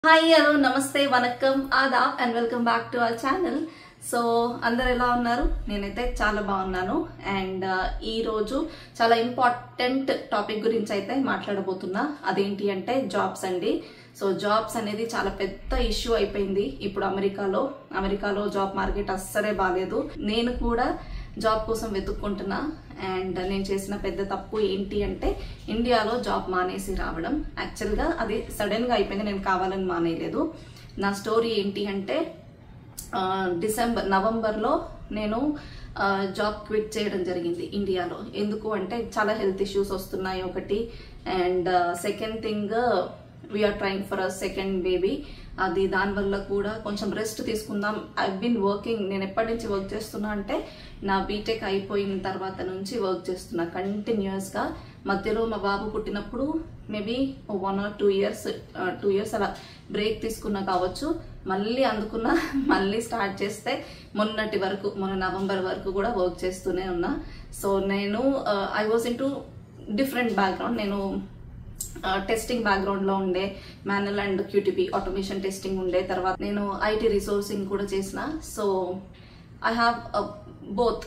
Hi hello నమస్తే వనక్కం ఆదాబ్ and welcome back to our channel. So అందరు ఎలా ఉన్నారు? నేనైతే చాలా బాగున్నాను. అండ్ ఈ రోజు చాలా ఇంపార్టెంట్ టాపిక్ గురించి అయితే మాట్లాడబోతున్నా. అదేంటి అంటే జాబ్స్ అండి. సో జాబ్స్ అనేది చాలా పెద్ద ఇష్యూ అయిపోయింది ఇప్పుడు అమెరికాలో జాబ్ మార్కెట్ అస్సలే బాగాలేదు. నేను కూడా జాబ్ కోసం వెతుక్కుంటున్నా. అండ్ నేను చేసిన పెద్ద తప్పు ఏంటి అంటే ఇండియాలో జాబ్ మానేసి రావడం. యాక్చువల్గా అది సడన్గా అయిపోయింది, నేను కావాలని మానేయలేదు. నా స్టోరీ ఏంటి అంటే నవంబర్లో నేను జాబ్ క్విట్ చేయడం జరిగింది ఇండియాలో. ఎందుకు అంటే చాలా హెల్త్ ఇష్యూస్ వస్తున్నాయి ఒకటి, and second thing we're trying for a second baby. అది దానివల్ల కూడా కొంచెం రెస్ట్ తీసుకుందాం. I been working. నేను ఎప్పటి నుంచి వర్క్ చేస్తున్నా అంటే నా బీటెక్ అయిపోయిన తర్వాత నుంచి వర్క్ చేస్తున్నా కంటిన్యూస్గా. మధ్యలో మా బాబు పుట్టినప్పుడు మేబీ 1 or 2 years అలా బ్రేక్ తీసుకున్నా కావచ్చు. మళ్ళీ అందుకున్నా, మళ్ళీ స్టార్ట్ చేస్తే మొన్న నవంబర్ వరకు కూడా వర్క్ చేస్తూనే ఉన్నా. సో నేను I was in two different background. నేను టెస్టింగ్ బ్యాక్గ్రౌండ్ లో ఉండే, manual and QTP automation testing ఉండే. తర్వాత నేను ఐటీ రిసోర్సింగ్ కూడా చేసిన. So I have both.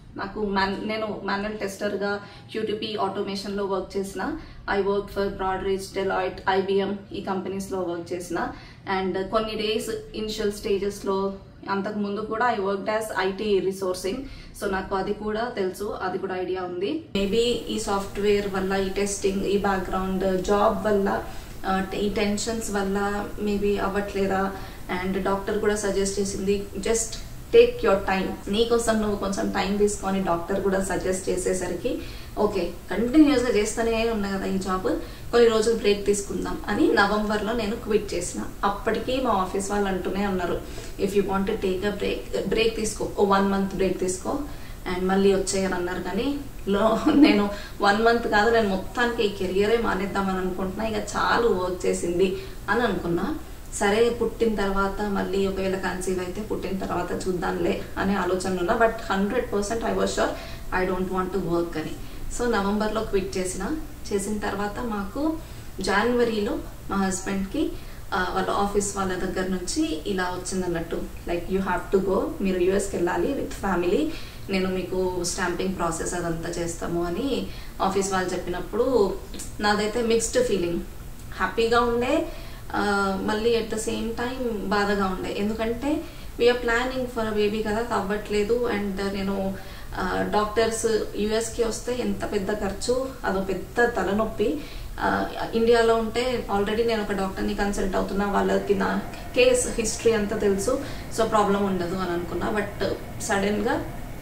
నేను మాన్యువల్ టెస్టర్ గా క్యూటీపీ ఆటోమేషన్ లో వర్క్ చేసిన. I work for Broadridge, Deloitte, IBM ఈ కంపెనీస్ లో వర్క్ చేసిన. అండ్ కొన్ని డేస్ ఇనిషియల్ స్టేజెస్ లో అంతకు ముందు కూడా I work as IT resourcing. So నాకు అది కూడా తెలుసు, అది కూడా ఐడియా ఉంది. మేబీ ఈ సాఫ్ట్వేర్ వల్ల, ఈ టెస్టింగ్, ఈ బ్యాక్గ్రౌండ్ జాబ్ వల్ల, ఈ టెన్షన్స్ వల్ల మేబీ అవ్వట్లేదా. అండ్ డాక్టర్ కూడా సజెస్ట్ చేసింది జస్ట్ టేక్ యువర్ టైం, నీకోసం నువ్వు కొంచెం టైం తీసుకొని డాక్టర్ కూడా సజెస్ట్ చేసేసరికి ఓకే కంటిన్యూస్గా చేస్తూనే ఉన్నా కదా ఈ జాబ్, కొన్ని రోజులు బ్రేక్ తీసుకుందాం అని నవంబర్లో నేను క్విట్ చేసిన. అప్పటికి మా ఆఫీస్ వాళ్ళు అంటూనే ఉన్నారు, if you want to take a break తీసుకో, 1 month బ్రేక్ తీసుకో అండ్ మళ్ళీ వచ్చేయని అన్నారు. కానీ నేను 1 month కాదు, నేను మొత్తానికి ఈ కెరియరే మానేద్దామని అనుకుంటున్నా. ఇక చాలు వర్క్ చేసింది అని అనుకున్నా. సరే పుట్టిన తర్వాత మళ్ళీ ఒకవేళ కన్సీవ్ అయితే పుట్టిన తర్వాత చూద్దాంలే అనే ఆలోచన ఉన్నా. But 100% I was sure I don't want to work అని. సో నవంబర్లో క్విట్ చేసిన తర్వాత మాకు జనవరిలో మా హస్బెండ్కి వాళ్ళ ఆఫీస్ వాళ్ళ దగ్గర నుంచి ఇలా వచ్చింది అన్నట్టు, like you have to go, మీరు యూఎస్కి వెళ్ళాలి విత్ ఫ్యామిలీ, నేను మీకు స్టాంపింగ్ ప్రాసెస్ అదంతా చేస్తాము అని ఆఫీస్ వాళ్ళు చెప్పినప్పుడు నాదైతే మిక్స్డ్ ఫీలింగ్. హ్యాపీగా ఉండే, మళ్ళీ ఎట్ ద సేమ్ టైం బాధగా ఉండే. ఎందుకంటే we're planning for a baby కదా, అవ్వట్లేదు. అండ్ నేను డాక్టర్స్ యూఎస్కి వస్తే ఎంత పెద్ద ఖర్చు, అదో పెద్ద తలనొప్పి. ఇండియాలో ఉంటే ఆల్రెడీ నేను ఒక డాక్టర్ని కన్సల్ట్ అవుతున్నా, వాళ్ళకి నా కేస్ హిస్టరీ అంతా తెలుసు, సో ప్రాబ్లం ఉండదు అని అనుకున్నా. బట్ సడన్గా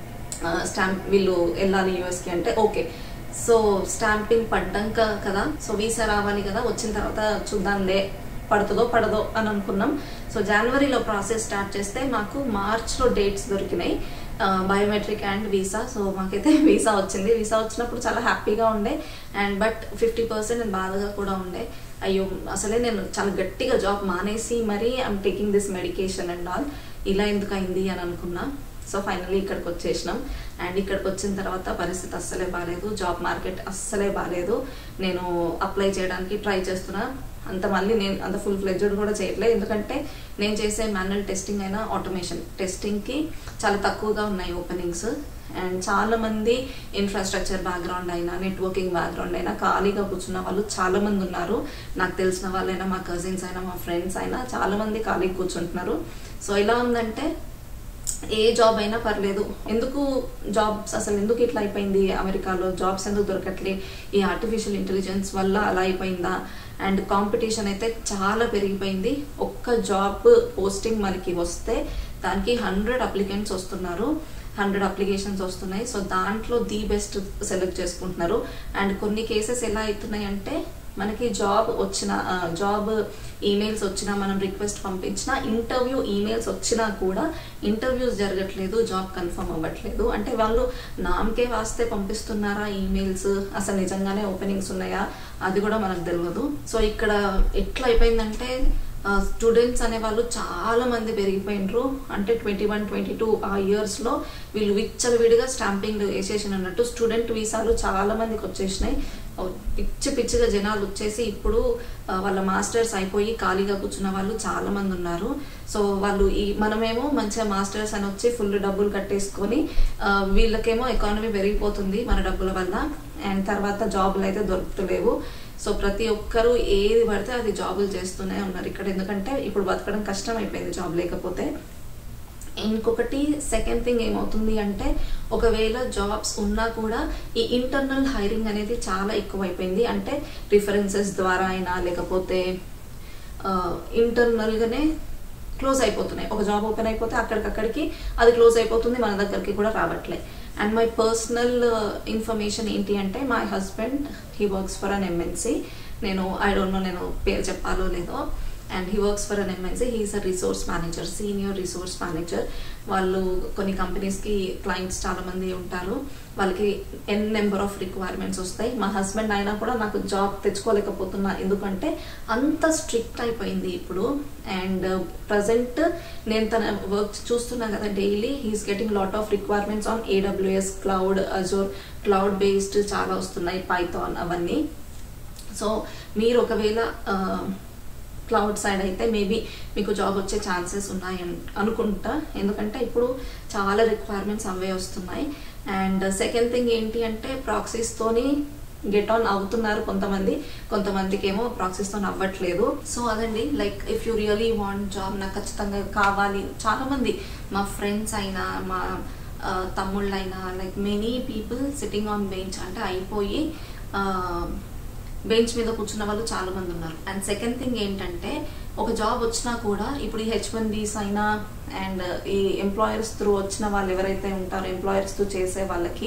వీళ్ళు వెళ్ళాలి యూఎస్కి అంటే ఓకే. సో స్టాంపింగ్ పడ్డాక కదా, సో వీసా రావాలి కదా, వచ్చిన తర్వాత చూద్దాంలే పడుతుందో పడదో అని అనుకున్నాం. సో జనవరిలో ప్రాసెస్ స్టార్ట్ చేస్తే మాకు మార్చ్లో డేట్స్ దొరికినాయి, బయోమెట్రిక్ అండ్ వీసా. సో మాకైతే వీసా వచ్చింది. వీసా వచ్చినప్పుడు చాలా హ్యాపీగా ఉండే, అండ్ బట్ 50% బాధగా కూడా ఉండే. అయ్యో అసలే నేను చాలా గట్టిగా జాబ్ మానేసి మరీ I'm taking this medication and all, ఇలా ఎందుకు అయింది అని అనుకున్నా. సో ఫైనల్లీ ఇక్కడికి వచ్చేసినాం. అండ్ ఇక్కడికి వచ్చిన తర్వాత పరిస్థితి అస్సలే బాగాలేదు, జాబ్ మార్కెట్ అస్సలే బాగాలేదు. నేను అప్లై చేయడానికి ట్రై చేస్తున్నా, మళ్ళీ నేను అంత ఫుల్ ఫ్లెడ్జ్డ్ కూడా చేయట్లేదు. ఎందుకంటే నేను చేసే మాన్యువల్ టెస్టింగ్ అయినా ఆటోమేషన్ టెస్టింగ్కి చాలా తక్కువగా ఉన్నాయి ఓపెనింగ్స్. అండ్ చాలామంది ఇన్ఫ్రాస్ట్రక్చర్ బ్యాక్గ్రౌండ్ అయినా, నెట్వర్కింగ్ బ్యాక్గ్రౌండ్ అయినా ఖాళీగా కూర్చున్న వాళ్ళు చాలామంది ఉన్నారు. నాకు తెలిసిన వాళ్ళైనా, మా కజిన్స్ అయినా, మా ఫ్రెండ్స్ అయినా చాలామంది ఖాళీగా కూర్చుంటున్నారు. సో ఇలా ఉందంటే ఏ జాబ్ అయినా పర్లేదు, ఎందుకు జాబ్స్ అసలు ఎందుకు ఇట్లా అయిపోయింది, అమెరికాలో జాబ్స్ ఎందుకు దొరకట్లే, ఈ ఆర్టిఫిషియల్ ఇంటెలిజెన్స్ వల్ల అలా అయిపోయిందా. అండ్ కాంపిటీషన్ అయితే చాలా పెరిగిపోయింది. ఒక్క జాబ్ పోస్టింగ్ మనకి వస్తే దానికి 100 అప్లికెంట్స్ వస్తున్నారు, 100 అప్లికేషన్స్ వస్తున్నాయి. సో దాంట్లో ది బెస్ట్ సెలెక్ట్ చేసుకుంటున్నారు. అండ్ కొన్ని కేసెస్ ఎలా అవుతున్నాయి అంటే మనకి జాబ్ ఈమెయిల్స్ వచ్చినా, మనం రిక్వెస్ట్ పంపించినా, ఇంటర్వ్యూ ఈమెయిల్స్ వచ్చినా కూడా ఇంటర్వ్యూస్ జరగట్లేదు, జాబ్ కన్ఫర్మ్ అవ్వట్లేదు. అంటే వాళ్ళు నామకే వాస్తే పంపిస్తున్నారా ఈమెయిల్స్, అసలు నిజంగానే ఓపెనింగ్స్ ఉన్నాయా అది కూడా మనకు తెలియదు. సో ఇక్కడ ఎట్లా అయిపోయిందంటే స్టూడెంట్స్ అనే వాళ్ళు చాలా మంది పెరిగిపోయినరు. అంటే 21, 22 ఆ ఇయర్స్ లో వీళ్ళు విచ్చలవిడిగా స్టాంపింగ్ వేసేసిన అన్నట్టు స్టూడెంట్ వీసాలు చాలా మందికి వచ్చేసినాయి. పిచ్చి పిచ్చిగా జనాలు వచ్చేసి ఇప్పుడు వాళ్ళ మాస్టర్స్ అయిపోయి ఖాళీగా కూర్చున్న వాళ్ళు చాలా మంది ఉన్నారు. సో వాళ్ళు మనమేమో మంచిగా మాస్టర్స్ అని వచ్చి ఫుల్ డబ్బులు కట్టేసుకొని వీళ్ళకేమో ఎకానమీ పెరిగిపోతుంది మన డబ్బుల వల్ల, అండ్ తర్వాత జాబులు అయితే దొరుకుతలేవు. సో ప్రతి ఒక్కరూ ఏది పడితే అది జాబులు చేస్తూనే ఉన్నారు ఇక్కడ, ఎందుకంటే ఇప్పుడు బతకడం కష్టం అయిపోయింది జాబ్ లేకపోతే. ఇంకొకటి సెకండ్ థింగ్ ఏమవుతుంది అంటే ఒకవేళ జాబ్స్ ఉన్నా కూడా ఈ ఇంటర్నల్ హైరింగ్ అనేది చాలా ఎక్కువైపోయింది. అంటే రిఫరెన్సెస్ ద్వారా అయినా లేకపోతే ఇంటర్నల్గానే క్లోజ్ అయిపోతున్నాయి. ఒక జాబ్ ఓపెన్ అయిపోతే అక్కడికక్కడికి అది క్లోజ్ అయిపోతుంది, మన దగ్గరికి కూడా రావట్లే. అండ్ మై పర్సనల్ ఇన్ఫర్మేషన్ ఏంటి అంటే my husband he works for an MNC. నేను ఐ డోంట్ నో నేను పేరు చెప్పాలో లేదో, and he works for an MNC. He's a resource manager, senior resource manager. వాళ్ళు కొన్ని కంపెనీస్కి క్లయింట్స్ చాలా మంది ఉంటారు, వాళ్ళకి ఎన్ నెంబర్ ఆఫ్ రిక్వైర్మెంట్స్ వస్తాయి. మా హస్బెండ్ అయినా కూడా నాకు జాబ్ తెచ్చుకోలేకపోతున్నా, ఎందుకంటే అంత స్ట్రిక్ట్ అయిపోయింది ఇప్పుడు. అండ్ ప్రజెంట్ నేను తన వర్క్ చూస్తున్నా కదా daily, he's getting lot of requirements on AWS, cloud, Azure, cloud based చాలా వస్తున్నాయి, పైథాన్ అవన్నీ. సో మీరు ఒకవేళ క్లౌడ్ సైడ్ అయితే మేబీ మీకు జాబ్ వచ్చే ఛాన్సెస్ ఉన్నాయి అనుకుంటా, ఎందుకంటే ఇప్పుడు చాలా రిక్వైర్మెంట్స్ అవే వస్తున్నాయి. అండ్ సెకండ్ థింగ్ ఏంటి అంటే ప్రాక్సీస్తోని గెట్ ఆన్ అవుతున్నారు కొంతమందికి ఏమో ప్రాక్సీస్తో అవ్వట్లేదు. సో అదండి, like if you really want job, నాకు ఖచ్చితంగా కావాలి. చాలామంది మా ఫ్రెండ్స్ అయినా మా తమ్ముళ్ళైనా like many people sitting on bench, అంటే అయిపోయి బెంచ్ మీద కూర్చున్న వాళ్ళు చాలా మంది ఉన్నారు. అండ్ సెకండ్ థింగ్ ఏంటంటే ఒక జాబ్ వచ్చినా కూడా ఇప్పుడు ఈ H1Bs అయినా అండ్ ఈ ఎంప్లాయర్స్ త్రూ వచ్చిన వాళ్ళు ఎవరైతే ఉంటారో ఎంప్లాయర్స్ త్రూ చేసే వాళ్ళకి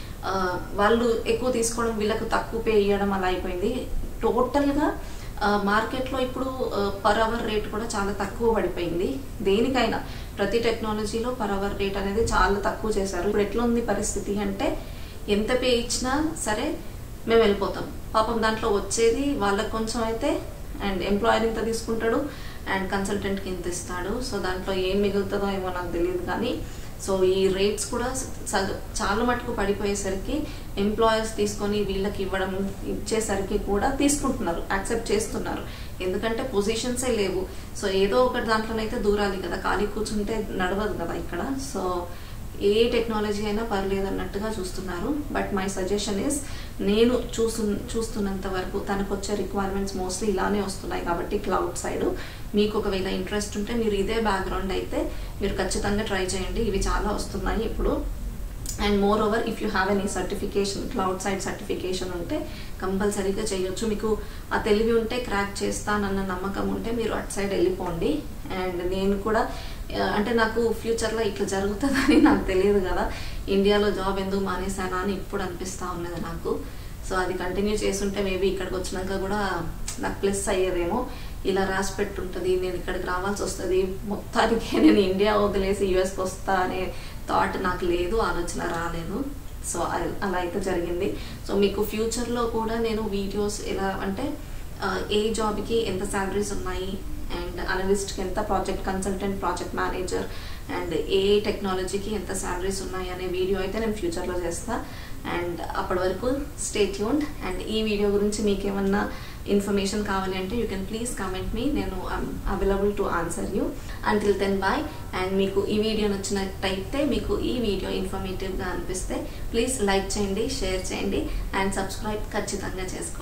వాళ్ళు ఎక్కువ తీసుకోవడం, వీళ్ళకు తక్కువ పే ఇవ్వడం అలా అయిపోయింది. టోటల్గా మార్కెట్లో ఇప్పుడు పర్ అవర్ రేట్ కూడా చాలా తక్కువ పడిపోయింది. దేనికైనా ప్రతి టెక్నాలజీలో పర్ అవర్ రేట్ అనేది చాలా తక్కువ చేశారు. ఇప్పుడు ఎట్లా ఉంది పరిస్థితి అంటే ఎంత పే ఇచ్చినా సరే మేము వెళ్ళిపోతాం. పాపం దాంట్లో వచ్చేది వాళ్ళకి కొంచెం అయితే, అండ్ ఎంప్లాయర్ ఇంత తీసుకుంటాడు అండ్ కన్సల్టెంట్కి ఇంత ఇస్తాడు. సో దాంట్లో ఏం మిగులుతుందో ఏమో నాకు తెలియదు కానీ, సో ఈ రేట్స్ కూడా చాలా మటుకు పడిపోయేసరికి ఎంప్లాయర్స్ తీసుకొని వీళ్ళకి ఇచ్చేసరికి కూడా తీసుకుంటున్నారు, యాక్సెప్ట్ చేస్తున్నారు. ఎందుకంటే పొజిషన్సే లేవు. సో ఏదో ఒకటి దాంట్లోనైతే దూరాలి కదా, ఖాళీ కూర్చుంటే నడవదు కదా ఇక్కడ. సో ఏ టెక్నాలజీ అయినా పర్లేదు అన్నట్టుగా చూస్తున్నారు. బట్ మై సజెషన్ ఇస్, నేను చూస్తున్నంత వరకు తనకు వచ్చే రిక్వైర్మెంట్స్ మోస్ట్లీ ఇలానే వస్తున్నాయి కాబట్టి క్లౌడ్ సైడ్ మీకు ఒకవేళ ఇంట్రెస్ట్ ఉంటే మీరు ఇదే బ్యాక్గ్రౌండ్ అయితే మీరు ఖచ్చితంగా ట్రై చేయండి. ఇవి చాలా వస్తున్నాయి ఇప్పుడు. And moreover if you have any certification, cloud side certification ఉంటే కంపల్సరీగా చేయొచ్చు. మీకు ఆ తెలివి ఉంటే, క్రాక్ చేస్తానన్న నమ్మకం ఉంటే మీరు అటు సైడ్ వెళ్ళిపోండి. అండ్ నేను కూడా అంటే నాకు ఫ్యూచర్లో ఇట్లా జరుగుతుందని నాకు తెలియదు కదా, ఇండియాలో జాబ్ ఎందుకు మానేసానా అని ఇప్పుడు అనిపిస్తూ ఉన్నది నాకు. సో అది కంటిన్యూ చేస్తుంటే మేబీ ఇక్కడికి వచ్చినాక కూడా నాకు ప్లస్ అయ్యేదేమో. ఇలా రాసి పెట్టుంటుంది, నేను ఇక్కడికి రావాల్సి వస్తుంది, మొత్తానికి నేను ఇండియా వదిలేసి యూఎస్కి వస్తా అనే థాట్ నాకు లేదు, ఆలోచన రాలేదు. సో అలా అయితే జరిగింది. సో మీకు ఫ్యూచర్లో కూడా నేను వీడియోస్ ఎలా అంటే ఏ జాబ్కి ఎంత శాలరీస్ ఉన్నాయి అండ్ అనలిస్ట్కి ఎంత, project consultant, project manager and ఏ టెక్నాలజీకి ఎంత శాలరీస్ ఉన్నాయి అనే వీడియో అయితే నేను ఫ్యూచర్లో చేస్తాను. అండ్ అప్పటి వరకు స్టే ట్యూన్డ్. అండ్ ఈ వీడియో గురించి మీకు ఏమన్నా ఇన్ఫర్మేషన్ కావాలి అంటే you can please comment me, నేను available to answer you. Until then bye. And మీకు ఈ వీడియో నచ్చినట్టయితే, మీకు ఈ వీడియో ఇన్ఫర్మేటివ్గా అనిపిస్తే ప్లీజ్ లైక్ చేయండి, షేర్ చేయండి అండ్ సబ్స్క్రైబ్ ఖచ్చితంగా చేసుకోండి.